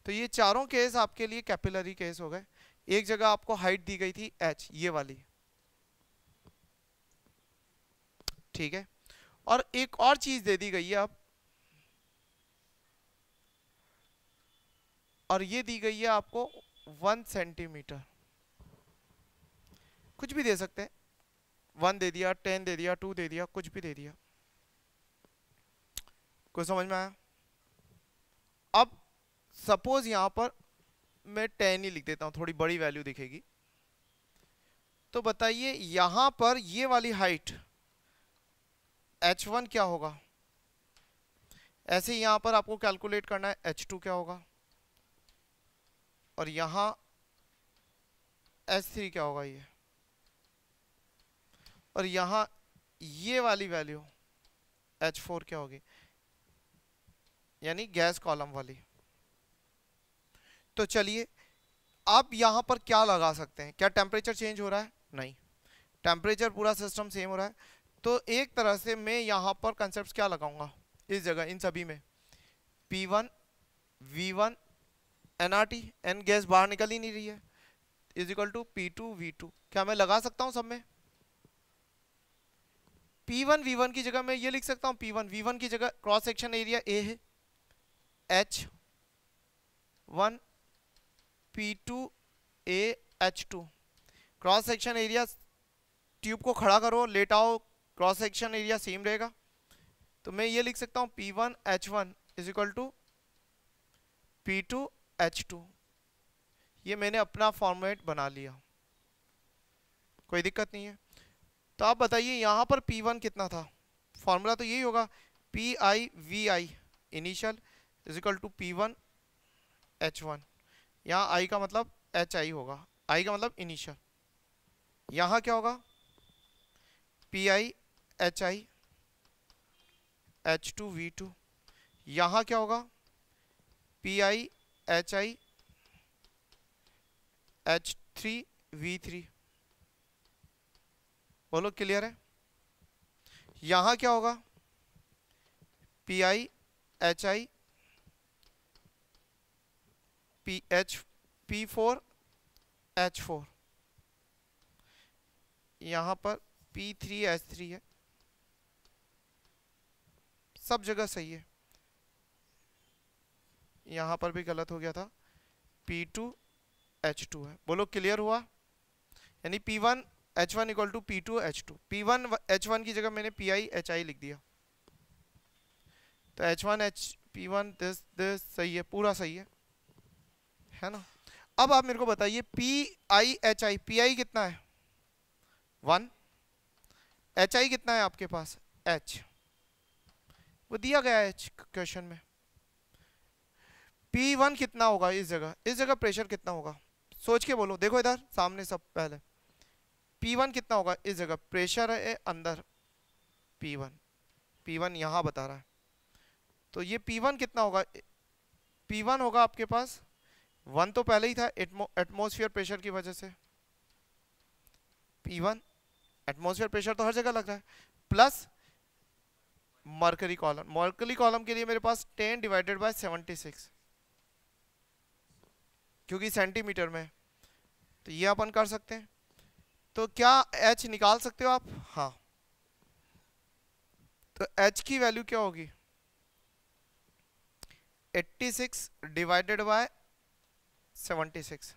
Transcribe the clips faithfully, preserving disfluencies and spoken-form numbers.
तो ये चारों केस आपके लिए कैपिलरी केस हो गए। एक जगह आपको हाइट दी गई थी h, ये वाली, ठीक है। और एक और चीज दे दी गई है अब, और ये दी गई है आपको वन सेंटीमीटर। कुछ भी दे सकते हैं, वन दे दिया, टेन दे दिया, टू दे दिया, कुछ भी दे दिया। कुछ समझ में आया? अब सपोज यहां पर मैं टेन ही लिख देता हूं, थोड़ी बड़ी वैल्यू दिखेगी। तो बताइए यहां पर ये वाली हाइट एच वन क्या होगा? ऐसे यहां पर आपको कैलकुलेट करना है एच टू क्या होगा, और यहां एच थ्री क्या होगा ये, और यहां ये वाली वैल्यू एच फोर क्या होगी, यानी गैस कॉलम वाली। तो चलिए आप यहां पर क्या लगा सकते हैं? क्या टेम्परेचर चेंज हो रहा है? नहीं, टेम्परेचर पूरा सिस्टम सेम हो रहा है। तो एक तरह से मैं यहां पर कंसेप्ट क्या लगाऊंगा इस जगह, इन सभी में P one V one N R T, N gas बाहर निकल ही नहीं रही है, is equal to P two V two. क्या मैं लगा सकता हूं सब में? पी वन वी वन की जगह मैं ये लिख सकता हूं, पी वन वी वन की जगह क्रॉस सेक्शन एरिया ए है H one, P two A H two. Cross section area, tube को खड़ा करो, लेटाओ, क्रॉस सेक्शन एरिया सेम रहेगा। तो मैं ये लिख सकता हूं P one H one is equal to P two H two. ये मैंने अपना फॉर्मेट बना लिया, कोई दिक्कत नहीं है। तो आप बताइए यहां पर पी वन कितना था? फॉर्मूला तो यही होगा, P I V I initial is equal to P one H one. यहाँ आई का मतलब एच आई होगा, आई का मतलब इनिशियल। यहाँ क्या होगा? P I H I H two V two. यहाँ क्या होगा? P I H I H three V three. बोलो क्लियर है? यहाँ क्या होगा? P I H I P H P four H four. यहाँ पर पी थ्री एच थ्री है, सब जगह सही है। यहाँ पर भी गलत हो गया था, पी टू एच टू है। बोलो क्लियर हुआ? यानी P one H one equal to P two H two. P one H one की जगह मैंने पी आई एच आई लिख दिया, तो H one H P one this this सही है, पूरा सही है, है ना? अब आप मेरे को बताइए P I H I, P I कितना है? वन। एच आई कितना है आपके पास? एच, वो दिया गया है क्वेश्चन में। पी वन कितना होगा इस जगह? इस जगह प्रेशर कितना होगा? सोच के बोलो, देखो इधर सामने सब पहले। पी वन कितना होगा इस जगह? प्रेशर है अंदर पी वन, पी वन यहां बता रहा है, तो ये पी वन कितना होगा? पी वन होगा आपके पास, वन तो पहले ही था एटमॉस्फेयर प्रेशर की वजह से, पी वन एटमॉस्फेयर प्रेशर तो हर जगह लग रहा है, plus mercury column. Mercury column के लिए मेरे पास ten divided by seventy six, क्योंकि सेंटीमीटर में, तो ये अपन कर सकते हैं। तो क्या h निकाल सकते हो आप? हाँ, तो h की वैल्यू क्या होगी? Eighty six divided by seventy six.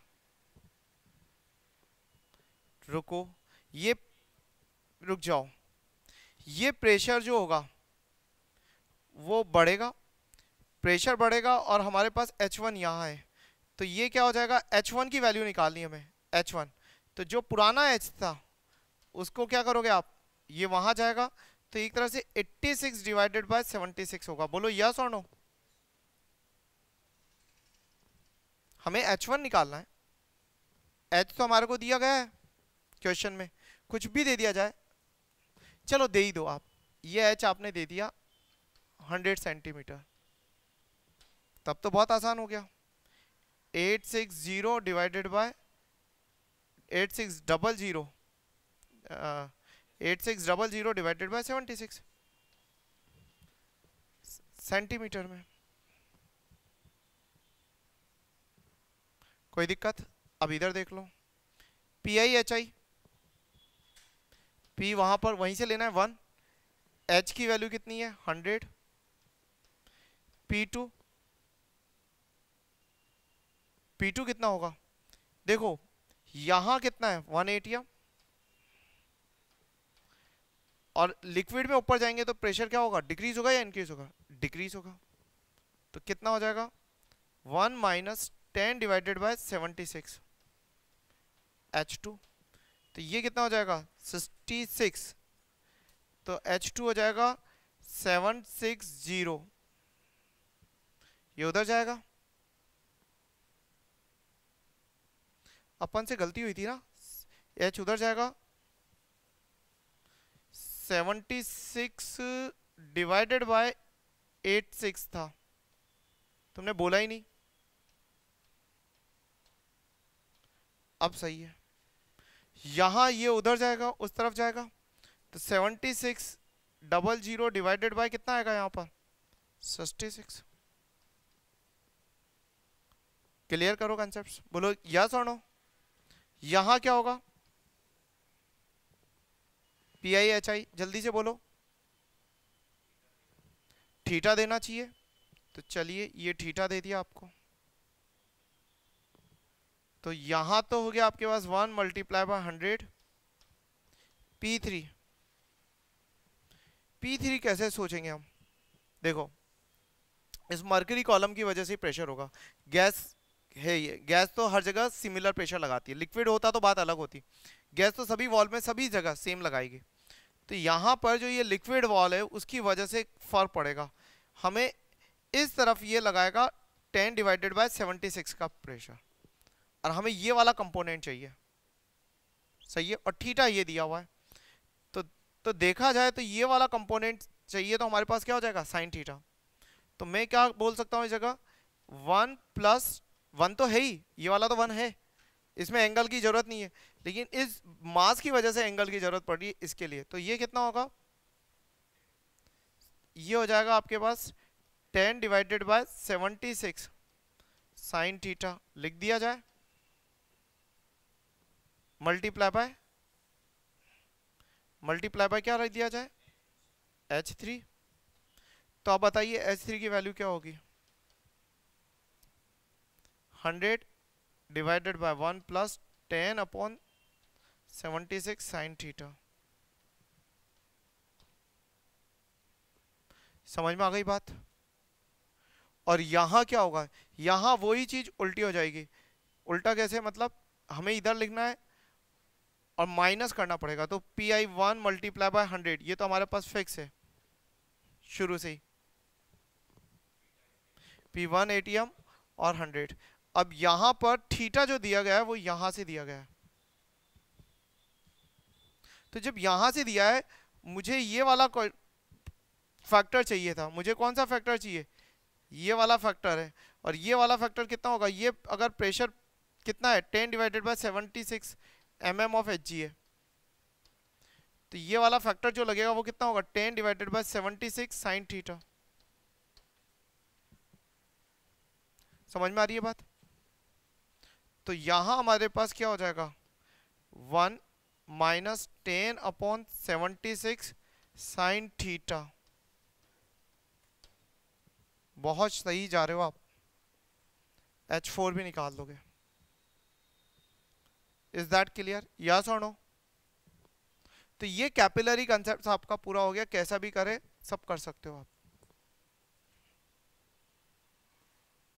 रुको, ये रुक जाओ, ये प्रेशर जो होगा वो बढ़ेगा, प्रेशर बढ़ेगा, और हमारे पास एच वन यहाँ है, तो ये क्या हो जाएगा? एच वन की वैल्यू निकालनी है हमें, एच वन। तो जो पुराना h था उसको क्या करोगे आप? ये वहां जाएगा, तो एक तरह से eighty six divided by seventy six होगा। बोलो यस और नो? हमें एच वन निकालना है, h तो हमारे को दिया गया है क्वेश्चन में, कुछ भी दे दिया जाए, चलो दे ही दो आप, ये h आपने दे दिया हंड्रेड सेंटीमीटर, तब तो बहुत आसान हो गया। Eight six zero divided by eight six double zero eight six double zero divided by seventy six centimetre में। कोई दिक्कत? अब इधर देख लो, P I H I, P वहां पर वहीं से लेना है वन, एच की वैल्यू कितनी है hundred, P two, P two कितना होगा देखो, यहां कितना है वन एटी, और लिक्विड में ऊपर जाएंगे तो प्रेशर क्या होगा, डिक्रीज होगा या इंक्रीज होगा, डिक्रीज होगा। तो कितना हो जाएगा, one minus ten divided by seventy six H two, तो ये कितना हो जाएगा सिक्सटी सिक्स, तो एच टू हो जाएगा सेवन सिक्स जीरो, ये उधर जाएगा, अपन से गलती हुई थी ना, एच उधर जाएगा, seventy six divided by eight six था, तुमने बोला ही नहीं, अब सही है। यहां ये उधर जाएगा, उस तरफ जाएगा, तो seventy six double zero divided by कितना आएगा यहाँ पर सिक्सटी सिक्स। क्लियर करो कंसेप्ट, बोलो यस और नो। यहां क्या होगा, पी आई एच आई, जल्दी से बोलो, थीटा देना चाहिए, तो चलिए ये थीटा दे दिया आपको, तो यहां तो हो गया आपके पास one multiply by hundred, P three, P three कैसे सोचेंगे हम, देखो इस मर्करी कॉलम की वजह से प्रेशर होगा, गैस है ये, गैस तो हर जगह सिमिलर प्रेशर लगाती है, लिक्विड होता तो बात अलग होती, गैस तो सभी वॉल में सभी जगह सेम लगाएगी, तो यहाँ पर जो ये लिक्विड वॉल है उसकी वजह से फर्क पड़ेगा, हमें इस तरफ ये लगाएगा ten divided by seventy six का प्रेशर, और हमें ये वाला कंपोनेंट चाहिए, सही है, और थीटा ये दिया हुआ है, तो तो देखा जाए तो ये वाला कंपोनेंट चाहिए, तो हमारे पास क्या हो जाएगा साइन थीटा, तो मैं क्या बोल सकता हूँ इस जगह वन प्लस वन, तो है ही, ये वाला तो वन है, इसमें एंगल की जरूरत नहीं है, लेकिन इस मास की वजह से एंगल की जरूरत पड़ रही है इसके लिए, तो ये कितना होगा, ये हो जाएगा आपके पास ten divided by seventy six sine theta, लिख दिया जाए, मल्टीप्लाई बाय मल्टीप्लाई बाय क्या रख दिया जाए एच थ्री, तो अब बताइए एच थ्री की वैल्यू क्या होगी, hundred divided by one plus ten upon seventy six sine theta, समझ में आ गई बात। और यहां क्या होगा, यहां वही चीज उल्टी हो जाएगी, उल्टा कैसे, मतलब हमें इधर लिखना है और माइनस करना पड़ेगा, तो P I one multiply by hundred, ये तो हमारे पास फिक्स है शुरू से ही, पी वन एटीएम और हंड्रेड, अब यहां पर थीटा जो दिया गया है वो यहां से दिया गया है, तो जब यहां से दिया है मुझे ये वाला फैक्टर चाहिए था, मुझे कौन सा फैक्टर चाहिए, ये वाला फैक्टर है, और ये वाला फैक्टर कितना होगा, ये अगर प्रेशर कितना है ten divided by seventy six M M of H G है, तो ये वाला फैक्टर जो लगेगा वो कितना होगा ten divided by seventy six sine theta, समझ में आ रही है बात। तो यहां हमारे पास क्या हो जाएगा one minus ten upon seventy six sine theta, बहुत सही जा रहे हो आप, एच फोर भी निकाल दोगे, इज दैट क्लियर, यस और नो। तो ये कैपिलरी कंसेप्ट आपका पूरा हो गया, कैसा भी करे सब कर सकते हो आप।